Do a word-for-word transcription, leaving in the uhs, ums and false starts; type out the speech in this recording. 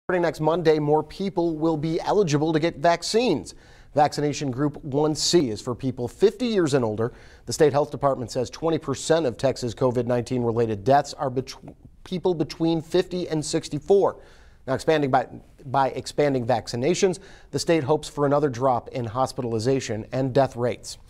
Starting next Monday, more people will be eligible to get vaccines. Vaccination Group one C is for people fifty years and older. The state health department says twenty percent of Texas COVID nineteen related deaths are bet- people between fifty and sixty-four. Now, expanding by, by expanding vaccinations, the state hopes for another drop in hospitalization and death rates.